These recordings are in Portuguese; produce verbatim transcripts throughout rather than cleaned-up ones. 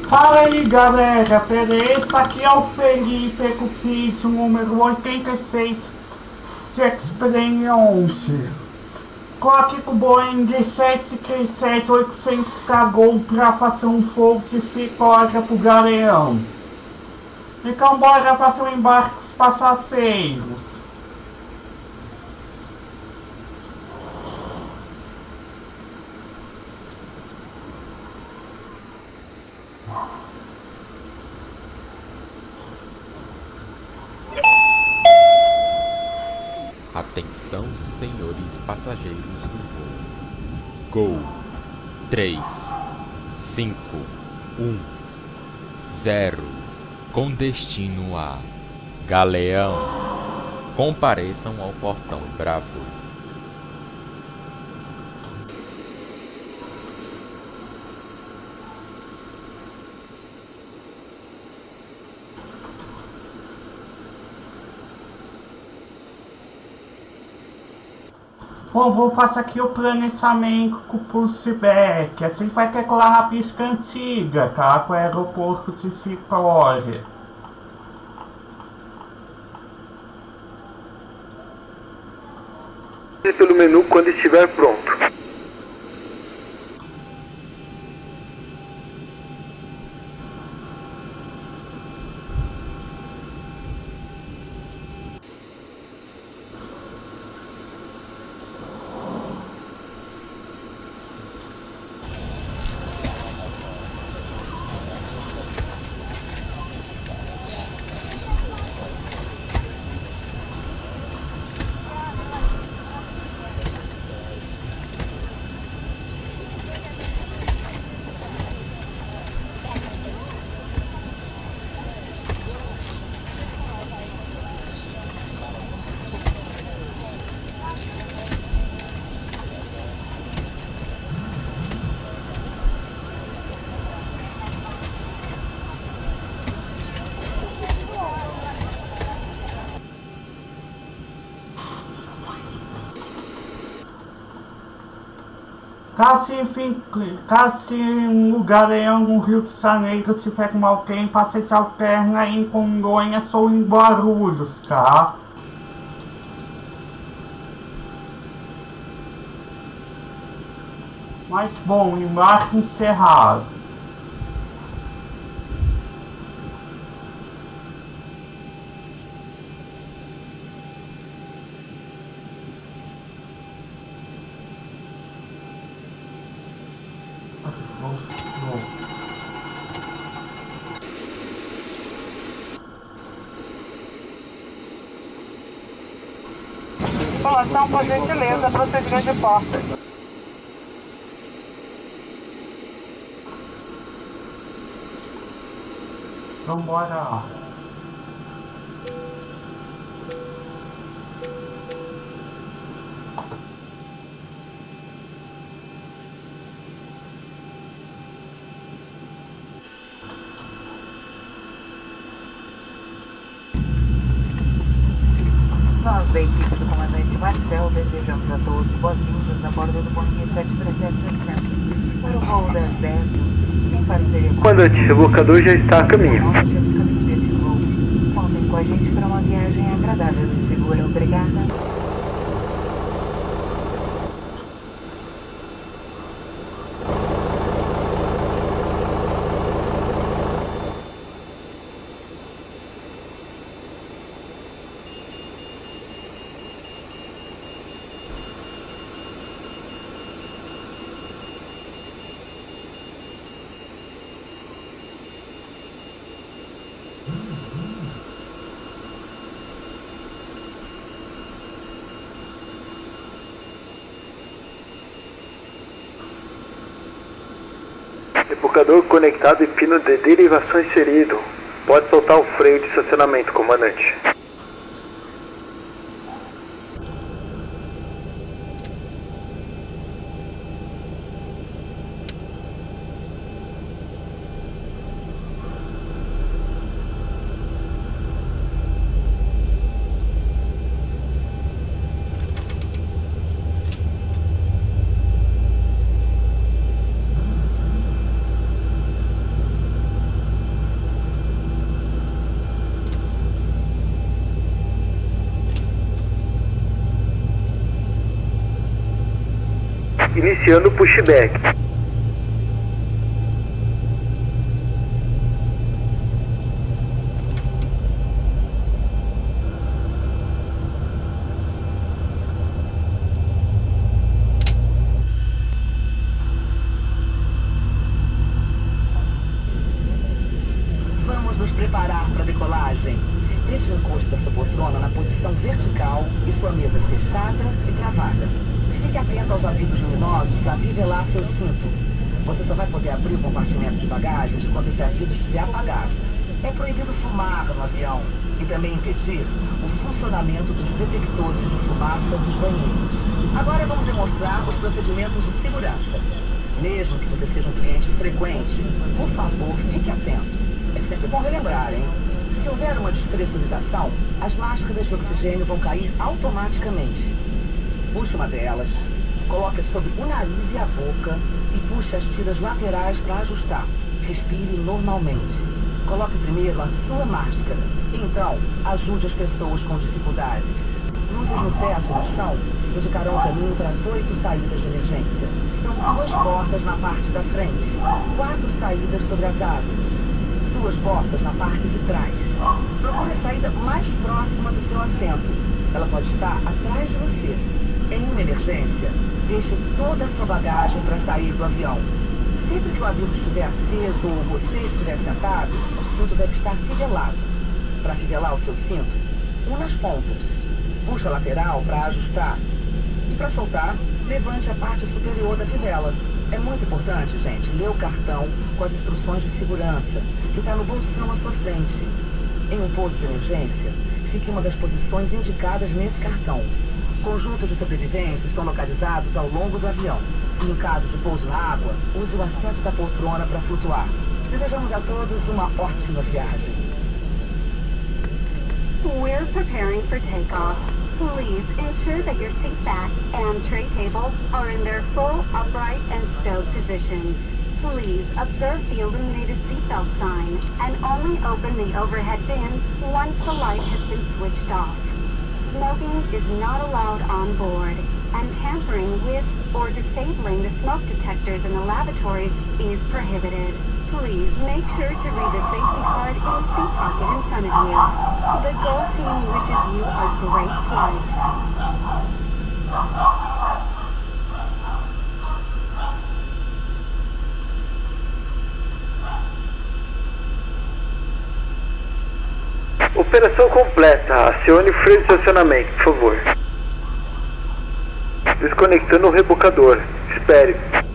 Fala aí galera, beleza? Aqui é o Felipe com o piso número oitenta e seis de X-Plane onze. Coloque com o Boeing sete três sete oitocentos K-Gol para fazer um voo de cinco horas pro Galeão. Então bora fazer um embarque dos passageiros. Atenção, senhores passageiros do voo. Gol três, cinco, um, zero, com destino a Galeão. Compareçam ao portão Bravo. Bom, vou fazer aqui o planejamento com o Pulseback. Assim vai ter colar na pista antiga, tá? Com o aeroporto de Vitória. Pelo menu quando estiver pronto. Caso, enfim, caso no Galeão, no Rio de Janeiro, tiver com alguém, passagem alterna em Congonhas ou em Guarulhos, tá? Mas bom, embarque encerrado. Instalação, por gentileza, procedimento de porta. Vambora. Nós da equipe do comandante Marcel desejamos a todos boas-vindas a bordo do Boeing sete três sete setecentos para o voo das dez, em parceria com... Comandante, o locador já está a caminho. Contem com a gente para uma viagem agradável e segura. Obrigada. Rebocador conectado e pino de derivação inserido. Pode soltar o freio de estacionamento, comandante. iniciando o pushback. Vamos nos preparar para a decolagem. Deixe o encosto da sua poltrona na posição vertical e sua mesa fechada e travada. Fique atento aos avisos luminosos para nivelar seu cinto. Você só vai poder abrir o compartimento de bagagens quando esse aviso estiver apagado. É proibido fumar no avião e também impedir o funcionamento dos detectores de fumaça dos banheiros. Agora vamos demonstrar os procedimentos de segurança. Mesmo que você seja um cliente frequente, por favor, fique atento. É sempre bom relembrar, hein? Se houver uma despressurização, as máscaras de oxigênio vão cair automaticamente. Puxe uma delas, coloque sobre o nariz e a boca e puxe as tiras laterais para ajustar. Respire normalmente. Coloque primeiro a sua máscara. Então, ajude as pessoas com dificuldades. Luzes no teto e no chão indicarão o caminho para as oito saídas de emergência. São duas portas na parte da frente, quatro saídas sobre as árvores. Duas portas na parte de trás. Procure a saída mais próxima do seu assento. Ela pode estar atrás de você. Em uma emergência, deixe toda a sua bagagem para sair do avião. Sempre que o aviso estiver aceso ou você estiver sentado, o cinto deve estar fivelado. Para fivelar o seu cinto, una as pontas. Puxe a lateral para ajustar. E para soltar, levante a parte superior da fivela. É muito importante, gente, ler o cartão com as instruções de segurança, que está no bolsão à sua frente. Em um pouso de emergência, fique em uma das posições indicadas nesse cartão. Conjuntos de sobrevivência estão localizados ao longo do avião. E em caso de pouso na água, use o assento da poltrona para flutuar. Desejamos a todos uma ótima viagem. We're preparing for takeoff. Please ensure that your seat back and tray tables are in their full upright and stowed positions. Please observe the illuminated seatbelt sign and only open the overhead bins once the light has been switched off. Smoking is not allowed on board, and tampering with or disabling the smoke detectors in the lavatories is prohibited. Please make sure to read the safety card in the seat pocket in front of you. The Go team wishes you a great flight. Operação completa. Acione o freio de estacionamento, por favor. Desconectando o rebocador. Espere.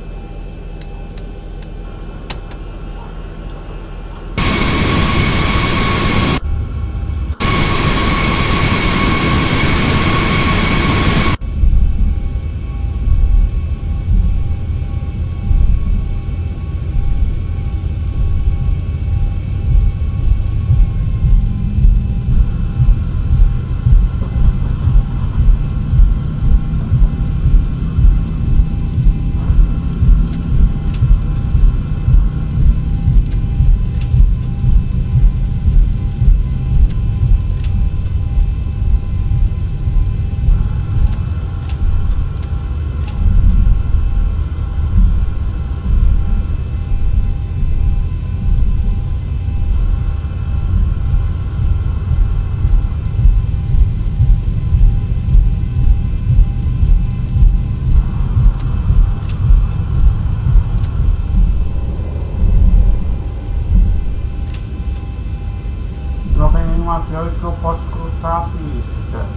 Que eu posso cruzar a pista.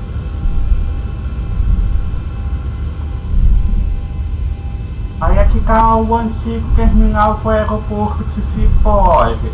Aí aqui tá o antigo terminal do aeroporto de Vitória.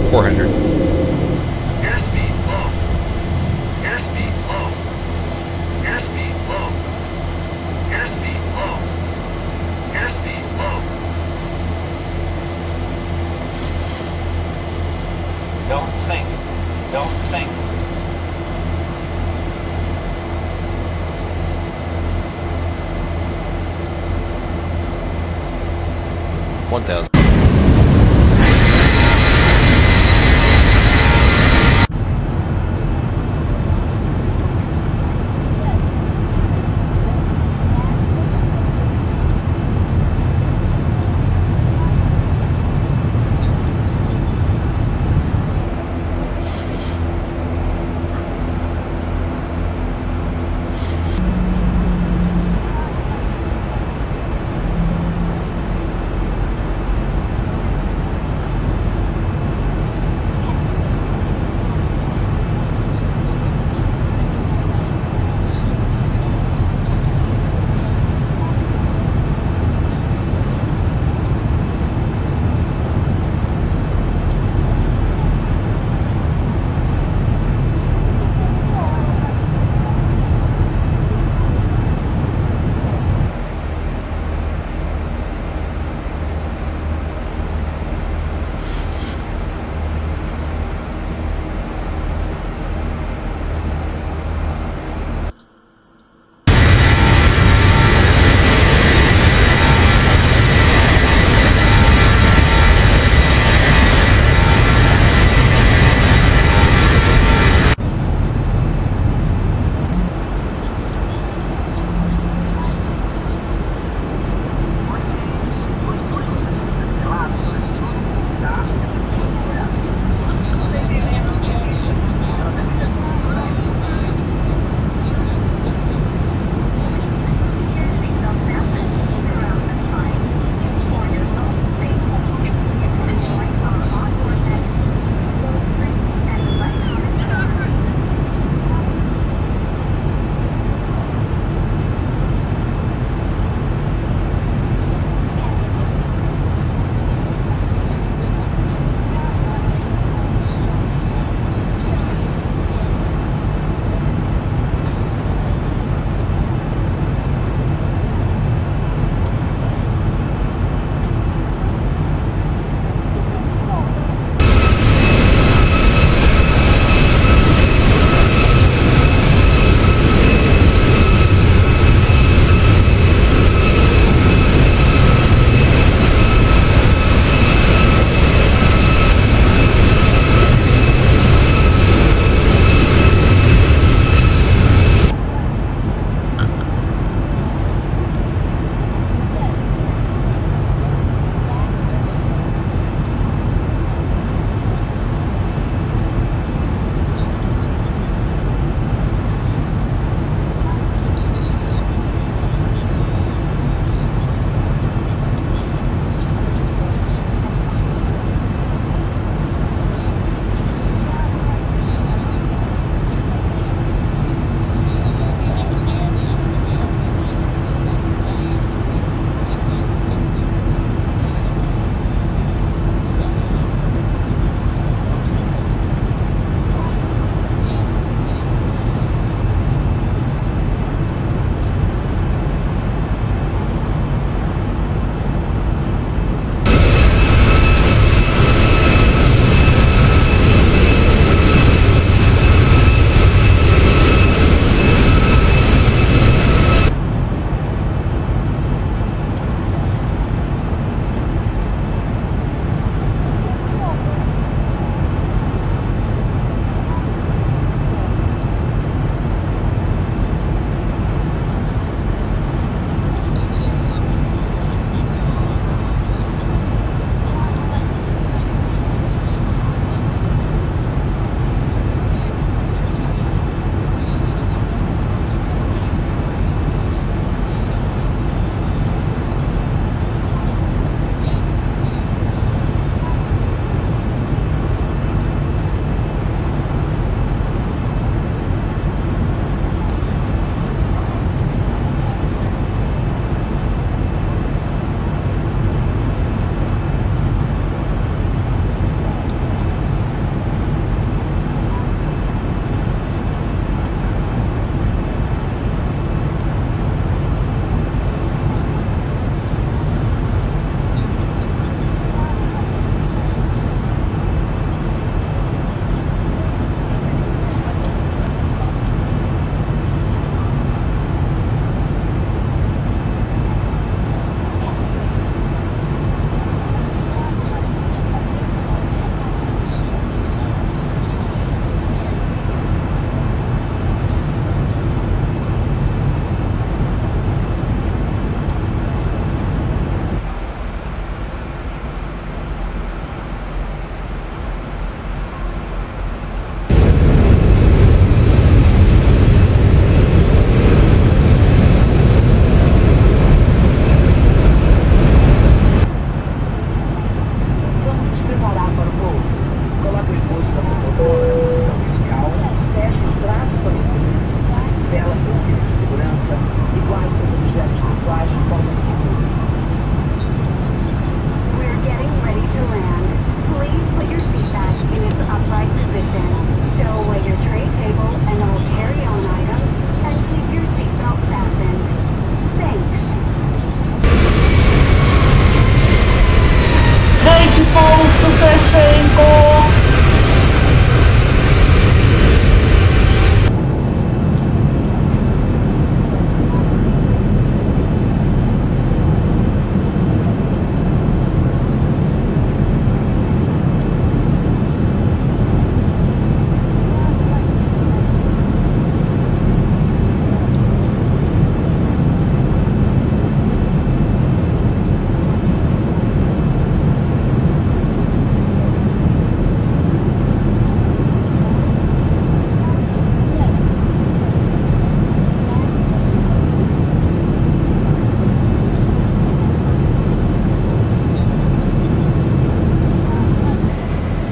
four hundred. Airspeed low. Airspeed low. Airspeed low. Airspeed low. Airspeed low. Don't sink. Don't sink. one thousand.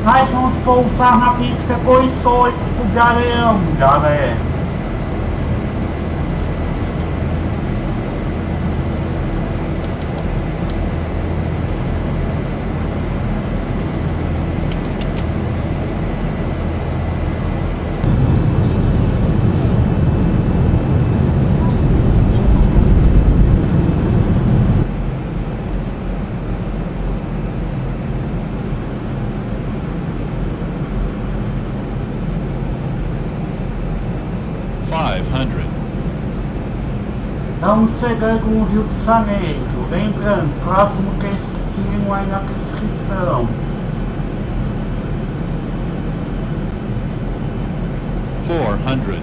Nós vamos pousar na pista dois oito do Galeão, galera. five hundred. Estamos chegando no Rio de Janeiro. Lembrando, próximo destino aí na descrição. four hundred.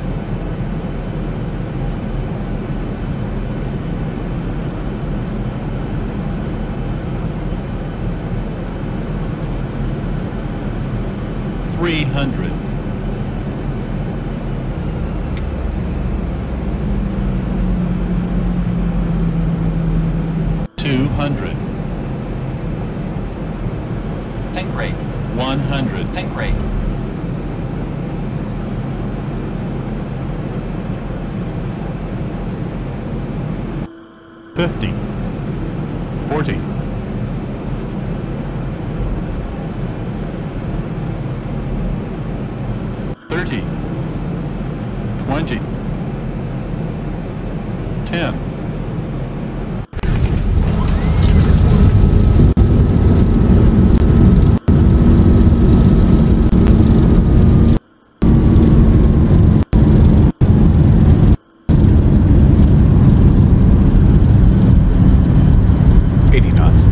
three hundred. two hundred. Tank rate. one hundred. Tank rate. fifty. forty. thirty. twenty. ten. eighty knots.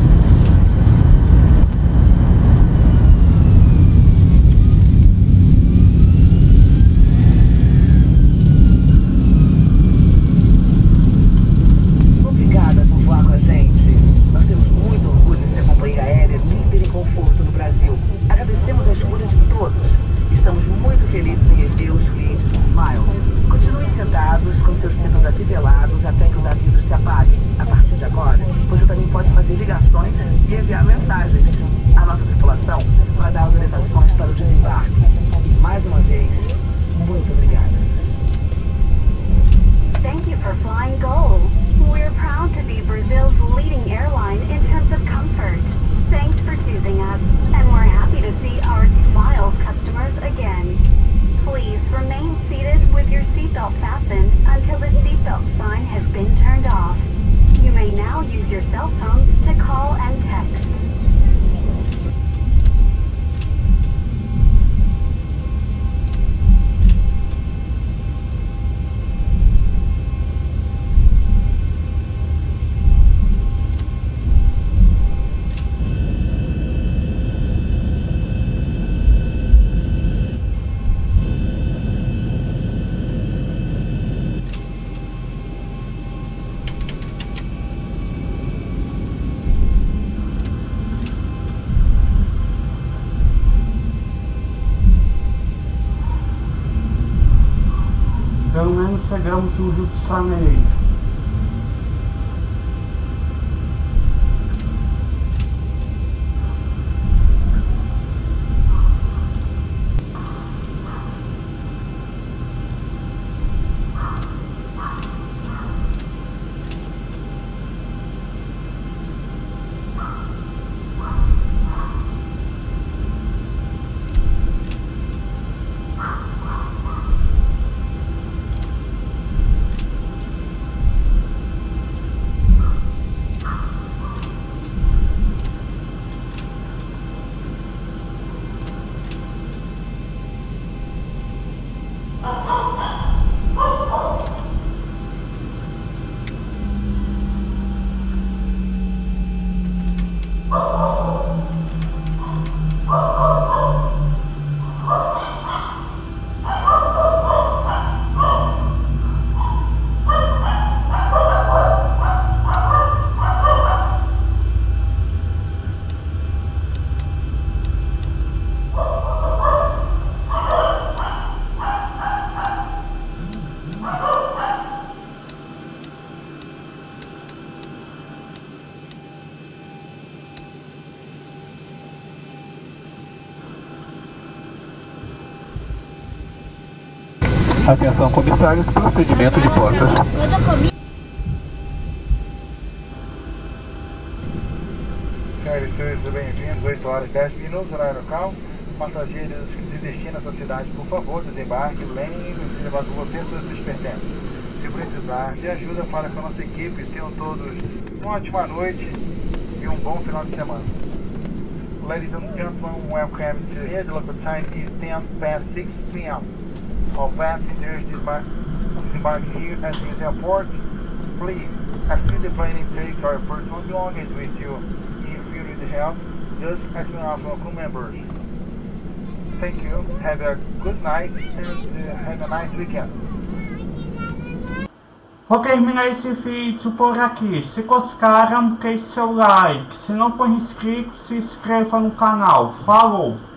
Obrigada por voar com a gente. Nós temos muito orgulho de ser a companhia aérea líder em conforto no Brasil. Agradecemos a escolha de todos. Estamos muito felizes em rever os clientes do Miles. Continuem sentados com seus cintos afivelados até que os avisos se apaguem. A partir de agora, você também pode fazer ligações e enviar mensagens. A nossa tripulação vai dar autorizações para o desembarque. E mais uma vez, muito obrigada. Thank you for flying Gol. We're proud to be Brazil's leading airline in terms of comfort. Thanks for choosing us, and we're happy to see our Smiles customers again. Please remain seated with your seatbelt fastened until the seatbelt sign has been turned off. You may now use your cell phones to call and text. Pelo menos chegamos no Rio de Janeiro. Atenção, comissários, procedimento de portas. Senhoras e senhores, bem-vindos. oito horas e dez minutos, horário local. Passageiros que se destinam à sua cidade, por favor, desembarque, lembre-se de levar com você seus seus pertences. Se precisar de ajuda, fale com a nossa equipe. Tenham todos uma ótima noite e um bom final de semana. Ladies and gentlemen, welcome to here. The local time is ten past six p m All passengers disembark, disembark here at this airport. Please, after the plane takes our personal belongings with you. If you need help, just ask one of our crew members. Thank you, have a good night and uh, have a nice weekend. Vou terminar esse vídeo por aqui. Se gostaram, deixe seu like. Se não for inscrito, se inscreva no canal. Falou!